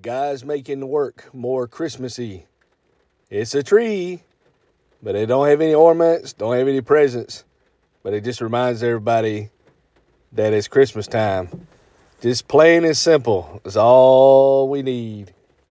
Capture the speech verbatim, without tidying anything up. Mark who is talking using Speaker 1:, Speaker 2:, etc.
Speaker 1: guys making the work more Christmassy. It's a tree, but it don't have any ornaments, don't have any presents. But it just reminds everybody that it's Christmas time. Just plain and simple is all we need.